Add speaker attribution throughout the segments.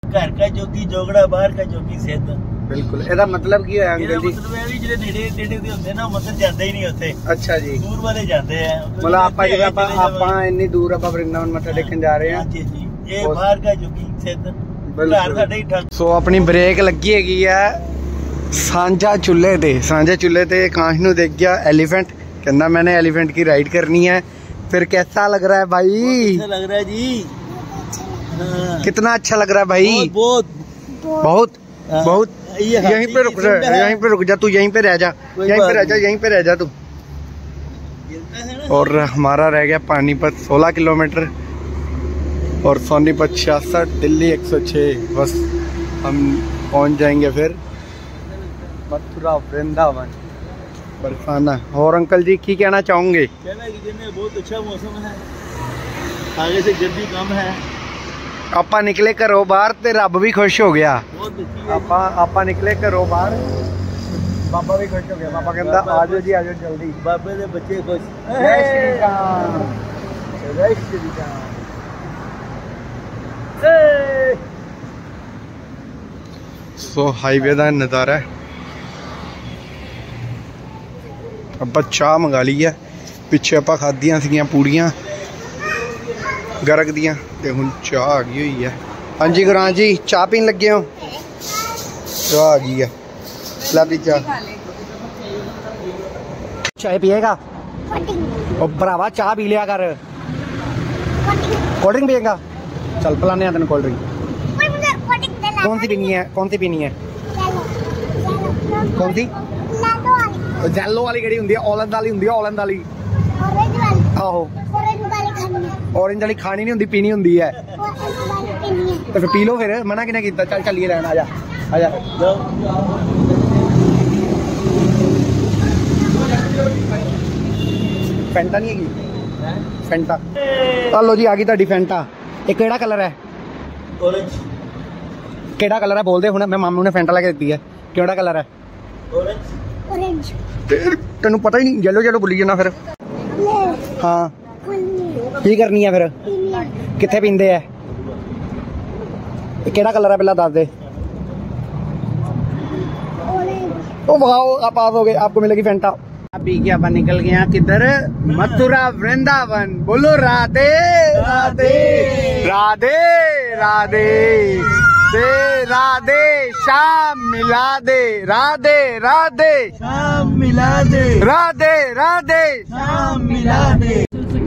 Speaker 1: घर का जोगी जोगड़ा बाहर का जोगी सिद्ध।
Speaker 2: बिल्कुल ਇਹਦਾ ਮਤਲਬ ਕੀ ਹੋਇਆ ਅੰਕਲ ਜੀ?
Speaker 1: ਮਤਲਬ ਇਹ ਵੀ ਜਿਹੜੇ ਨੇੜੇ ਤੇੜੇ ਦੇ ਹੁੰਦੇ ਨਾ ਮੰਦਰ ਜਾਂਦੇ ਹੀ ਨਹੀਂ ਉੱਥੇ।
Speaker 2: ਅੱਛਾ ਜੀ,
Speaker 1: ਦੂਰ ਵਾਲੇ ਜਾਂਦੇ ਆ।
Speaker 2: ਮਤਲਬ ਆਪਾਂ ਜਿਹੜਾ ਆਪਾਂ ਇੰਨੀ ਦੂਰ ਆਪਾਂ ਵਰਿੰਦਾਵਨ ਮੱਥਾ ਟੇਕਣ ਜਾ ਰਹੇ ਹਾਂ।
Speaker 1: ਜੀ ਜੀ, ਇਹ ਬਾਹਰ ਦਾ ਜੋਗੀ ਸਿੱਧ ਘਰ ਸਾਡੇ ਹੀ ਠੱਗ।
Speaker 2: ਸੋ ਆਪਣੀ ਬ੍ਰੇਕ ਲੱਗੀ ਹੈਗੀ ਹੈ ਸਾਂਝਾ ਚੁੱਲ੍ਹੇ ਤੇ। ਸਾਂਝਾ ਚੁੱਲ੍ਹੇ ਤੇ ਕਾਂਸ਼ ਨੂੰ देख गया एलिफेंट, कहना मैंने एलिफेंट की राइड करनी है। फिर कैसा लग रहा है भाई?
Speaker 1: अच्छा लग रहा है जी।
Speaker 2: कितना अच्छा लग रहा है भाई?
Speaker 1: बहुत
Speaker 2: बहुत बहुत। यहीं पे रुक जा, यहीं पे रुक जा तू, यहीं पे रह जा, यहीं पे रह जा, यहीं पे रह जा तू। और हमारा रह गया पानीपत 16 किलोमीटर और सोनीपत 66, दिल्ली 106। बस हम पहुंच जाएंगे फिर मथुरा वृंदावन बरसाना। और अंकल जी की कहना चाहोगे?
Speaker 1: कहना कि जिन्हें बहुत अच्छा मौसम है, आगे से गर्दी कम है।
Speaker 2: आपा निकले घरों बाहर ते रब भी खुश हो गया। आपा निकले घरों बाहर, बाबा भी खुश हो गया। बाबा कहता आजो जी आजो जल्दी।
Speaker 1: बाबे दे बच्चे खुश।
Speaker 2: जय श्री राम, जय श्री राम। सो हाईवे का नज़ारा है। ਆਪਾਂ ਚਾਹ ਮੰਗਾ ਲਈ ਹੈ। ਪਿੱਛੇ ਆਪਾਂ ਖਾਧੀਆਂ ਸੀਗੀਆਂ ਪੂੜੀਆਂ ਗਰਗ ਦੀਆਂ ਤੇ ਹੁਣ ਚਾਹ ਆ ਗਈ ਹੋਈ ਹੈ। ਹਾਂਜੀ ਗੁਰਾਂ ਜੀ, ਚਾਹ ਪੀਣ ਲੱਗੇ ਹੋ? ਚਾਹ ਆ ਗਈ ਹੈ, ਲਾਦੀ ਚਾਹ। ਚਾਹ ਪੀਏਗਾ? ਉਹ ਭਰਾਵਾ ਚਾਹ ਪੀ ਲਿਆ ਕਰ। कोल्ड ड्रिंक पिएगा? चल पिलाने हैं तेन कोल्ड ड्रिंक। कौन सी पीनी है? कौन सी पीनी है? कौन सी? जैलो वाली केड़ी हुंदी है? ऑरेंज वाली हुंदी है, ऑरेंज वाली। आहो, ऑरेंज वाली खानी नहीं हुंदी, पीनी हुंदी है। तो फिर पी लो फिर, मना किने कीता? चल चलिए रहना, आजा आजा। फैंटा नहीं है? फैंटा लो जी, आ गई तुहाडी फैंटा। ये केड़ा कलर है?
Speaker 1: ऑरेंज।
Speaker 2: केड़ा कलर है बोल दे हुण। मैं मामू ने फैंटा लेके दी है। केड़ा कलर है?
Speaker 1: ऑरेंज।
Speaker 3: ऑरेंज।
Speaker 2: तेनू पता ही नहीं, येलो येलो बोली जाना फिर। हाँ की करनी है फिर? किथे पींदे है? केड़ा कलर है पहला दस दे। ओ वाह, पास हो गए, आपको मिलेगी फैंटा। पी के अपन निकल गए किधर? मथुरा वृंदावन। बोलो राधे राधे राधे राधे दे राधे शाम मिला दे, राधे राधे
Speaker 1: शाम मिला दे,
Speaker 2: राधे राधे
Speaker 1: शाम मिला दे।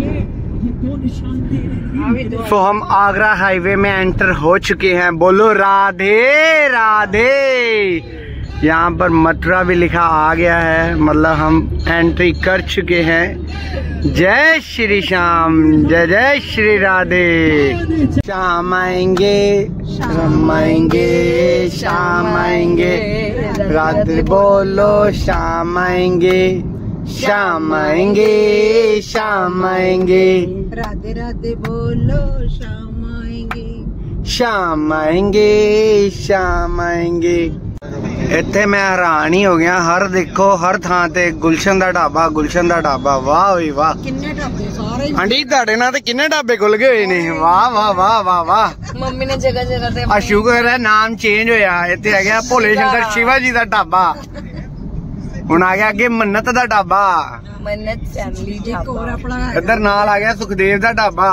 Speaker 2: तो हम आगरा हाईवे में एंटर हो चुके हैं। बोलो राधे राधे। यहाँ पर मथुरा भी लिखा आ गया है, मतलब हम एंट्री कर चुके हैं। जय श्री श्याम, जय जय श्री राधे। श्याम आएंगे, श्याम आएंगे, श्याम आएंगे, राधे बोलो श्याम आएंगे, श्याम आएंगे, श्याम आएंगे,
Speaker 3: राधे राधे बोलो श्याम आएंगे,
Speaker 2: श्याम आएंगे, श्याम आएंगे। इत्थे मैं हैरान ही हो गया। हर देखो हर थां ते गुलशन दा ढाबा, गुलशन दा ढाबा। वाह भाई वाह।
Speaker 3: किन्ने ढाबे सारे
Speaker 2: आंटी तुहाडे नाल ते किन्ने ढाबे खुल गए हुए ने। वाह वाह वाह वाह वाह।
Speaker 3: मम्मी ने जगह जगह ते
Speaker 2: आ शुगर है नाम चेंज होया। इत्थे आ गया भोले शंकर शिवाजी दा ढाबा, हुण आ गया अगे मन्नत दा ढाबा,
Speaker 3: मन्नत फैमिली ढाबा।
Speaker 2: इधर नाल आ गया सुखदेव दा ढाबा।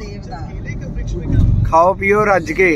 Speaker 2: खाओ पियो रज के।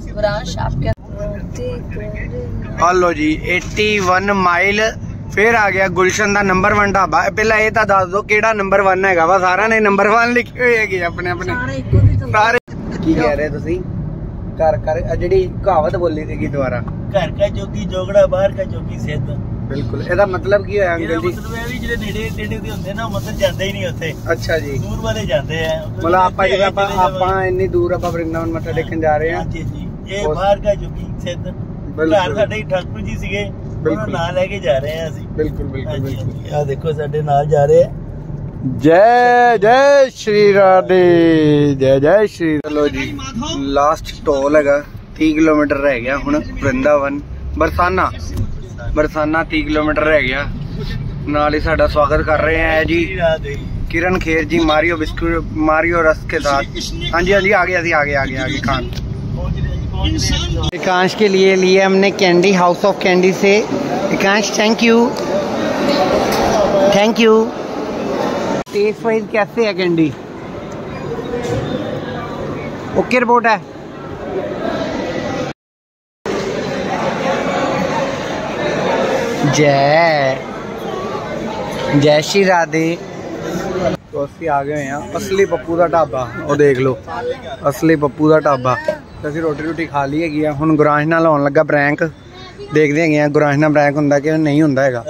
Speaker 2: हेलो जी, 81 माइल फिर आ गया गुलशन दा नंबर 1 ढाबा। पहला ये तो दस दो केड़ा नंबर 1 है? वा सारा ने नंबर 1 लिखे हुए है अपने अपने सारे। की कह रहे तुसी? घर घर जेडी कहावत बोली थी दोबारा,
Speaker 1: घर का जोगी जोगड़ा बाहर का जोगी सिद्ध।
Speaker 2: बिल्कुल ਇਹਦਾ मतलब ਕੀ ਹੋਇਆ ਅੰਕਲ ਜੀ?
Speaker 1: मतलब ਇਹ ਵੀ ਜਿਹੜੇ ਨੇੜੇ ਤੇੜੇ ਦੇ ਹੁੰਦੇ ਨਾ ਮੰਦਰ ਜਾਂਦੇ ਹੀ ਨਹੀਂ ਉੱਥੇ।
Speaker 2: ਅੱਛਾ ਜੀ,
Speaker 1: ਦੂਰ ਵਾਲੇ ਜਾਂਦੇ ਆ।
Speaker 2: मतलब ਆਪਾਂ ਜਿਹੜਾ ਆਪਾਂ ਇੰਨੀ ਦੂਰ ਆਪਾਂ ਵਰਿੰਦਾਵਨ ਮੱਥਾ ਟੇਕਣ ਜਾ ਰਹੇ ਹਾਂ।
Speaker 1: ਜੀ ਜੀ, ਇਹ ਬਾਹਰ ਦਾ ਜੋਗੀ ਸਿੱਧ ਘਰ ਸਾਡੇ ਠਾਕੁਰ ਜੀ ਸੀਗੇ, ਉਹਨਾਂ ਨਾਲ ਲੈ ਕੇ ਜਾ ਰਹੇ ਆ ਅਸੀਂ।
Speaker 2: ਬਿਲਕੁਲ ਬਿਲकुल बिल्कुल।
Speaker 1: ਆ ਦੇਖੋ ਸਾਡੇ ਨਾਲ ਜਾ ਰਹੇ ਆ।
Speaker 2: जय जय श्री राधे, जय जय श्री। चलो जी, लास्ट टोल है 30 किलोमीटर रह गया हुण वृंदावन बरसाना। बरसाना 30 किलोमीटर रह गया। नाल ही साडा स्वागत कर रहे हैं जी Kiran Kher ji, Mario biscuit Mario रस के साथ। हाँ जी हाँ जी, आ गया खान। एकांश के लिए लिए हमने कैंडी, हाउस ऑफ कैंडी से। Ekansh thank you, thank you. Taste wise कैसे है कैंडी? ओके रिपोर्ट है। जय जय श्री राधे। तो असि आ गए हैं असली पप्पू का ढाबा। और देख लो असली पप्पू का ढाबा। तो असि रोटी रोटी खा ली है। हुण गुरांश नाल होण लगा प्रैंक। देखते हैं गुरांश नाल प्रैंक हुंदा कि नहीं हुंदा हैगा।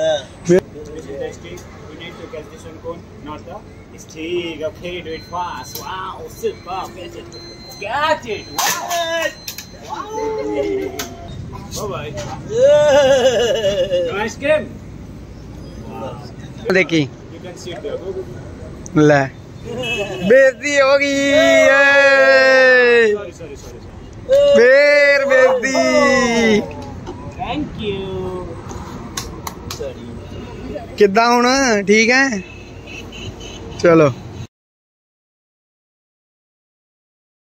Speaker 2: देखी ले बेइज्जती हो गई, फिर बेइज्जती।
Speaker 1: Thank you.
Speaker 2: किद्दां हुण ठीक है? चलो